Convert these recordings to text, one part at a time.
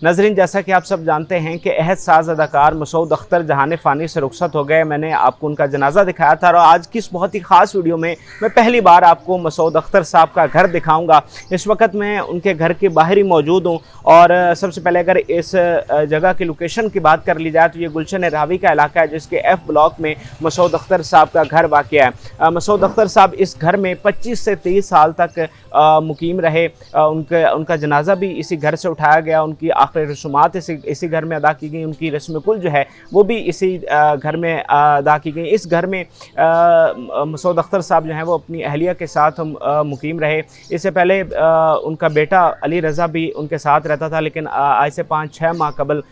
नाज़रीन, जैसा कि आप सब जानते हैं कि अहद साज अदाकार मसूद अख्तर जहान फ़ानी से रुखसत हो गए। मैंने आपको उनका जनाजा दिखाया था और आज की इस बहुत ही ख़ास वीडियो में मैं पहली बार आपको मसूद अख्तर साहब का घर दिखाऊंगा। इस वक्त मैं उनके घर के बाहर ही मौजूद हूँ और सबसे पहले अगर इस जगह की लोकेशन की बात कर ली जाए तो ये गुलशन रावी का इलाका है, जिसके F ब्लॉक में मसूद अख्तर साहब का घर वाक़या है। मसूद अख्तर साहब इस घर में 25 से 23 साल तक मुकीम रहे। उनका जनाजा भी इसी घर से उठाया गया, उनकी आखिरी रसूमात इसी घर में अदा की गई, उनकी रस्म कुल जो है वो भी इसी घर में अदा की गई। इस घर में मसूद अख्तर साहब जो हैं वो अपनी अहलिया के साथ मुकीम रहे। इससे पहले उनका बेटा अली रज़ा भी उनके साथ रहता था, लेकिन आज से 5-6 माह कबल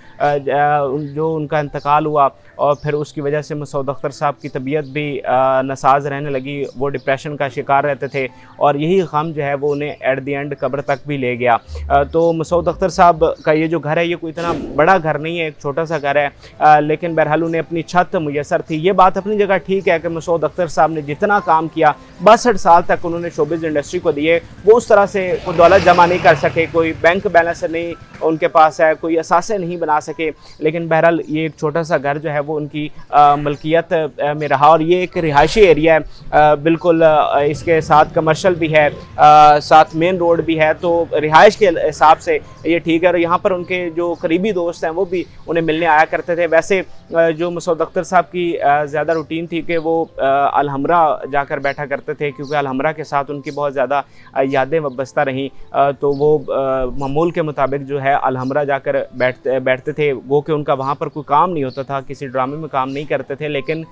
जो उनका इंतकाल हुआ और फिर उसकी वजह से मसूद अख्तर साहब की तबीयत भी नासाज रहने लगी। वो डिप्रेशन का शिकार रहते थे और यही गम जो है वो उन्हें एट द एंड कब्र तक भी ले गया। तो मसूद अख्तर साहब का ये जो घर है ये कोई इतना बड़ा घर नहीं है, एक छोटा सा घर है, लेकिन बहरहाल उन्हें अपनी छत मुयसर थी। ये बात अपनी जगह ठीक है कि मसूद अख्तर साहब ने जितना काम किया 62 साल तक उन्होंने शोबिज़ इंडस्ट्री को दिए, वो उस तरह से कोई दौलत जमा नहीं कर सके, कोई बैंक बैलेंस नहीं उनके पास है, कोई असासे नहीं बना सके, लेकिन बहरहाल ये एक छोटा सा घर जो है वो उनकी मलकियत में रहा। और ये एक रिहायशी एरिया है, बिल्कुल इसके साथ कमर्शल भी है, साथ मेन रोड भी है, तो रिहाइश के हिसाब से ये ठीक है। और यहाँ पर उनके जो करीबी दोस्त हैं वो भी उन्हें मिलने आया करते थे। वैसे जो मसूद अख्तर साहब की ज़्यादा रूटीन थी कि वो अलहमरा जाकर बैठा करते थे, क्योंकि अलहमरा के साथ उनकी बहुत ज़्यादा यादें वाबस्ता रहीं, तो वो मामूल के मुताबिक जो है अलहमरा जाकर बैठते थे। वो कि उनका वहाँ पर कोई काम नहीं होता था, किसी ड्रामे में काम नहीं करते थे, लेकिन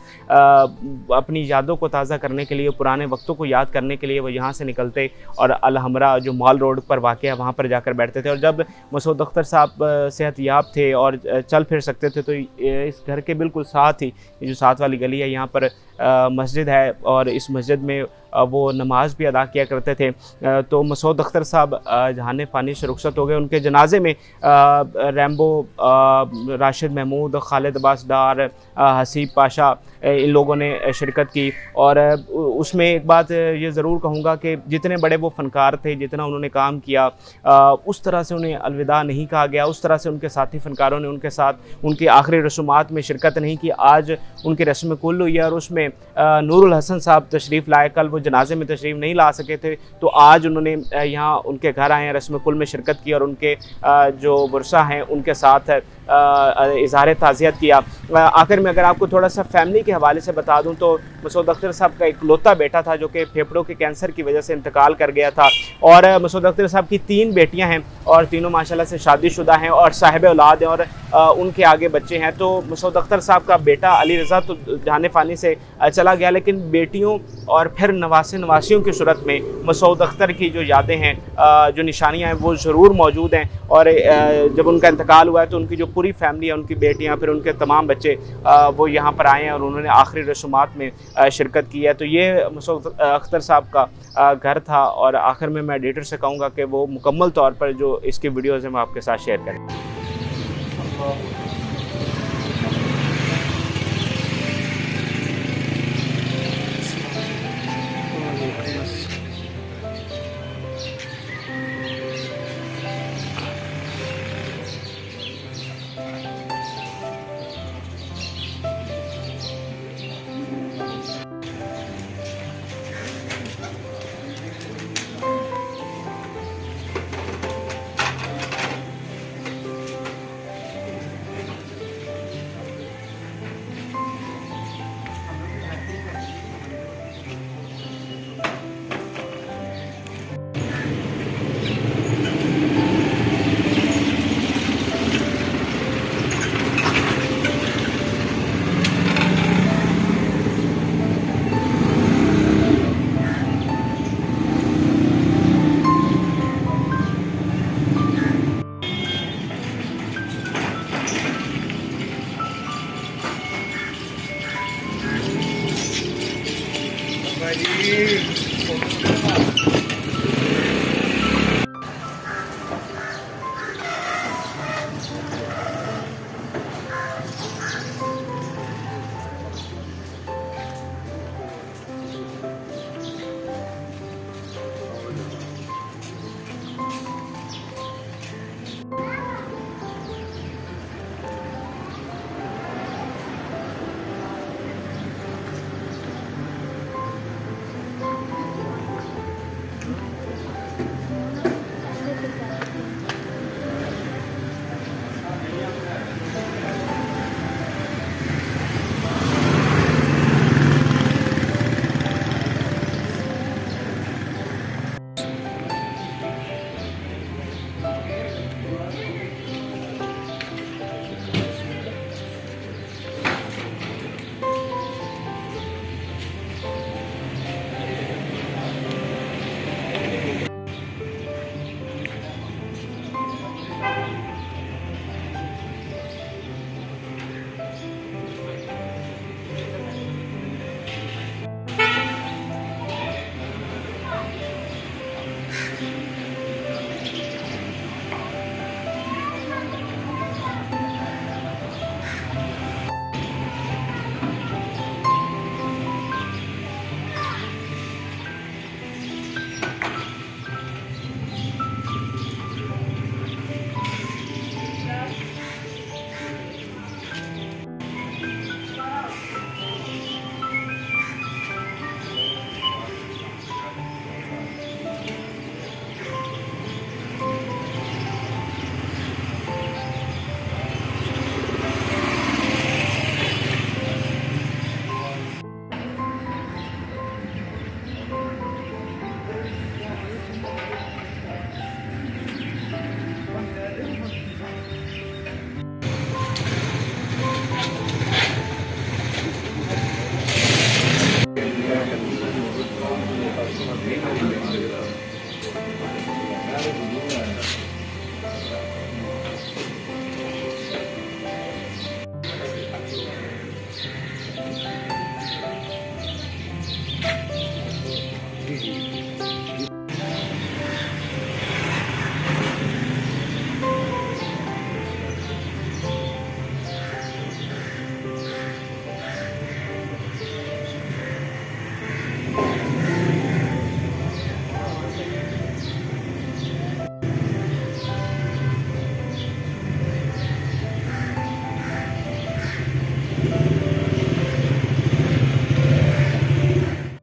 अपनी यादों को ताज़ा करने के लिए, पुराने वक्तों को याद करने के लिए वो यहाँ से निकलते और अलहमरा जो मॉल रोड पर वाक़ है वहाँ पर जाकर बैठते थे। और जब मसूद अख्तर साहब सेहतयाब थे और चल फिर सकते थे तो इस घर के बिल्कुल साथ ही ये जो साथ वाली गली है यहाँ पर मस्जिद है और इस मस्जिद में वो नमाज भी अदा किया करते थे। तो मसूद अख्तर साहब जहान फ़ानी से रुखसत हो गए। उनके जनाजे में रैम्बो, राशिद महमूद, खालिद अब्बास डार, हसीब पाशा, इन लोगों ने शिरकत की। और उसमें एक बात ये ज़रूर कहूँगा कि जितने बड़े वो फ़नकार थे, जितना उन्होंने काम किया, उस तरह से उन्हें अलविदा नहीं कहा गया, उस तरह से उनके साथी फ़नकारों ने उनके साथ उनकी आखिरी रसूमात में शिरकत नहीं की। आज उनकी रस्म कुल हुई और उसमें नूरुल हसन साहब तशरीफ़ लाए। कल वो जनाजे में तशरीफ़ नहीं ला सके थे, तो आज उन्होंने यहाँ उनके घर आए, रस्म कुल में शिरकत की और उनके जो वर्सा हैं उनके साथ इज़हार ताज़ियत किया। आखिर में अगर आपको थोड़ा सा फैमिली के हवाले से बता दूं तो मसूद अख्तर साहब का इकलौता बेटा था जो कि फेफड़ों के कैंसर की वजह से इंतकाल कर गया था। और मसूद अख्तर साहब की 3 बेटियां हैं और तीनों माशाल्लाह से शादीशुदा हैं और साहिब औलाद हैं और उनके आगे बच्चे हैं। तो मसूद अख्तर साहब का बेटा अली रज़ा तो जहान फ़ानी से चला गया, लेकिन बेटियों और फिर नवासियों की सूरत में मसूद अख्तर की जो यादें हैं, जो निशानियाँ हैं वो ज़रूर मौजूद हैं। और जब उनका इंतकाल हुआ है तो उनकी जो पूरी फैमिली है, उनकी बेटियां, फिर उनके तमाम बच्चे वो यहाँ पर आए हैं और उन्होंने आखिरी रसूमात में शिरकत की है। तो ये मसूद अख्तर साहब का घर था और आखिर में मैं एडिटर से कहूँगा कि वो मुकम्मल तौर पर जो इसकी वीडियोज़ हैं मैं आपके साथ शेयर करें।